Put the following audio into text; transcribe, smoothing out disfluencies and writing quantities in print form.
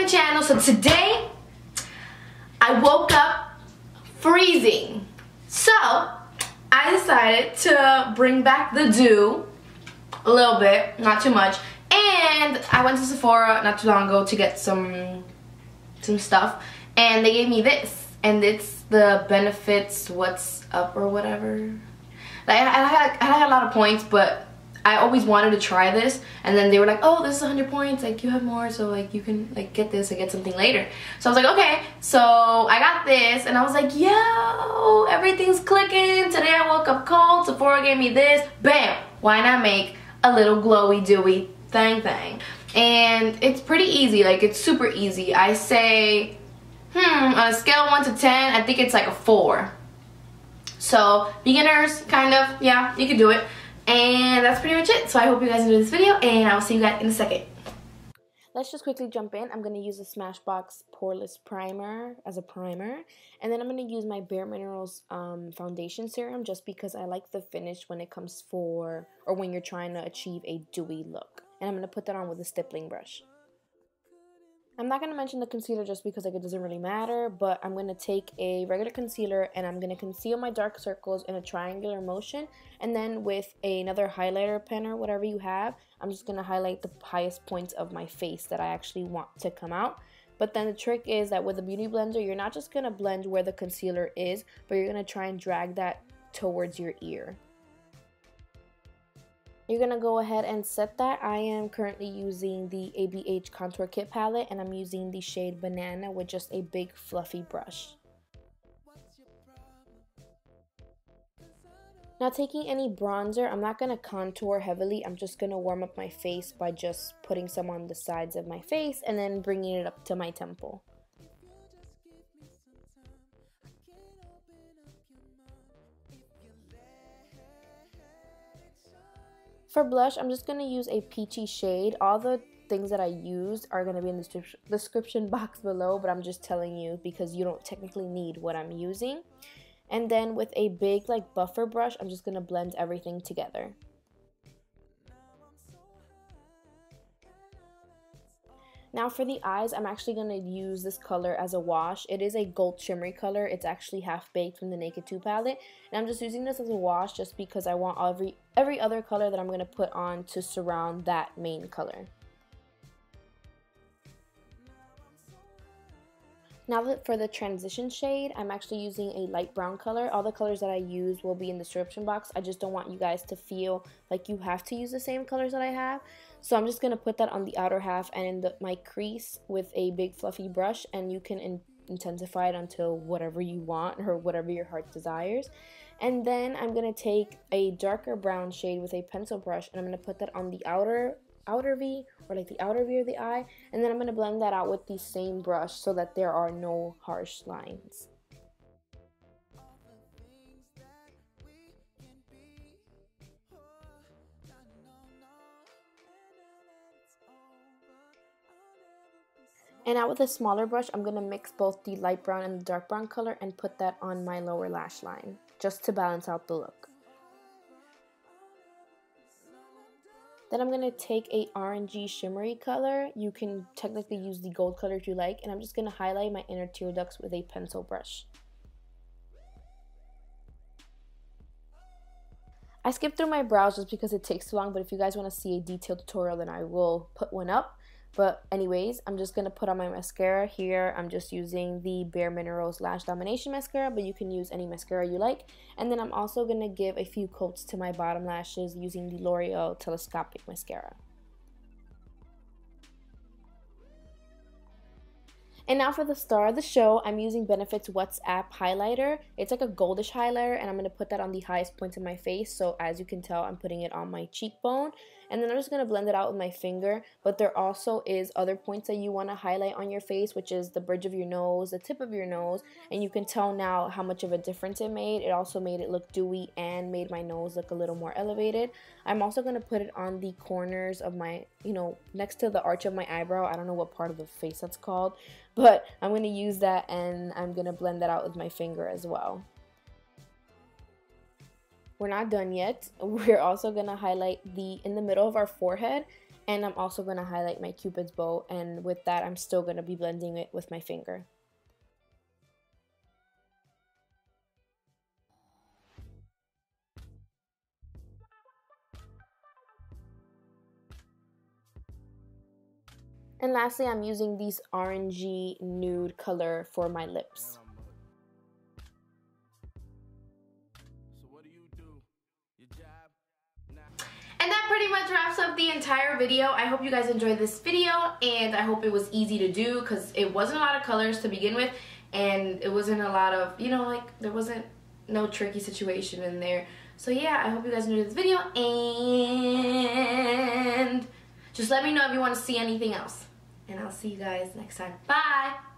my channel. So today I woke up freezing, so I decided to bring back the dew a little bit, not too much, and I went to Sephora not too long ago to get some stuff, and they gave me this, and it's the Benefits What's Up or whatever. Like I had a lot of points, but I always wanted to try this, and then they were like, oh, this is 100 points, like you have more, so like you can like get this and get something later. So I was like, okay. So I got this and I was like, yo, everything's clicking. Today I woke up cold, Sephora gave me this, bam, why not make a little glowy dewy thing. And it's pretty easy, like it's super easy. I say on a scale of 1 to 10, I think it's like a 4. So beginners, kind of, yeah, you can do it. And that's pretty much it. So I hope you guys enjoyed this video, and I'll see you guys in a second. Let's just quickly jump in. I'm going to use the Smashbox Poreless Primer as a primer. And then I'm going to use my Bare Minerals foundation serum just because I like the finish when it comes for, or when you're trying to achieve a dewy look. And I'm going to put that on with a stippling brush. I'm not going to mention the concealer just because like it doesn't really matter, but I'm going to take a regular concealer and I'm going to conceal my dark circles in a triangular motion, and then with another highlighter pen or whatever you have, I'm just going to highlight the highest points of my face that I actually want to come out. But then the trick is that with a beauty blender, you're not just going to blend where the concealer is, but you're going to try and drag that towards your ear. You're going to go ahead and set that. I am currently using the ABH Contour Kit palette, and I'm using the shade Banana with just a big fluffy brush. Now taking any bronzer, I'm not going to contour heavily. I'm just going to warm up my face by just putting some on the sides of my face and then bringing it up to my temple. For blush, I'm just going to use a peachy shade. All the things that I used are going to be in the description box below, but I'm just telling you because you don't technically need what I'm using. And then with a big like buffer brush, I'm just going to blend everything together. Now for the eyes, I'm actually going to use this color as a wash. It is a gold shimmery color. It's actually half baked from the Naked 2 palette. And I'm just using this as a wash just because I want every other color that I'm going to put on to surround that main color. Now for the transition shade, I'm actually using a light brown color. All the colors that I use will be in the description box. I just don't want you guys to feel like you have to use the same colors that I have. So I'm just going to put that on the outer half and in my crease with a big fluffy brush, and you can intensify it until whatever you want or whatever your heart desires. And then I'm going to take a darker brown shade with a pencil brush, and I'm going to put that on the outer V, or like the outer V of the eye, and then I'm going to blend that out with the same brush so that there are no harsh lines. And now with a smaller brush, I'm going to mix both the light brown and the dark brown color and put that on my lower lash line, just to balance out the look. Then I'm going to take a orangey shimmery color. You can technically use the gold color if you like, and I'm just going to highlight my inner tear ducts with a pencil brush. I skipped through my brows just because it takes too long, but if you guys want to see a detailed tutorial, then I will put one up. But anyways, I'm just going to put on my mascara. Here, I'm just using the Bare Minerals Lash Domination Mascara, but you can use any mascara you like. And then I'm also going to give a few coats to my bottom lashes using the L'Oreal Telescopic Mascara. And now for the star of the show, I'm using Benefits WhatsApp highlighter. It's like a goldish highlighter, and I'm going to put that on the highest point of my face. So as you can tell, I'm putting it on my cheekbone. And then I'm just going to blend it out with my finger. But there also is other points that you want to highlight on your face, which is the bridge of your nose, the tip of your nose. And you can tell now how much of a difference it made. It also made it look dewy and made my nose look a little more elevated. I'm also going to put it on the corners of my, next to the arch of my eyebrow. I don't know what part of the face that's called, but I'm going to use that, and I'm going to blend that out with my finger as well. We're not done yet. We're also going to highlight in the middle of our forehead, And I'm also going to highlight my Cupid's bow, and with that I'm still going to be blending it with my finger. And lastly, I'm using this orangey nude color for my lips. And that pretty much wraps up the entire video. I hope you guys enjoyed this video, and I hope it was easy to do because it wasn't a lot of colors to begin with, and it wasn't a lot of, you know, like there wasn't no tricky situation in there. So yeah, I hope you guys enjoyed this video, and just let me know if you want to see anything else. And I'll see you guys next time. Bye!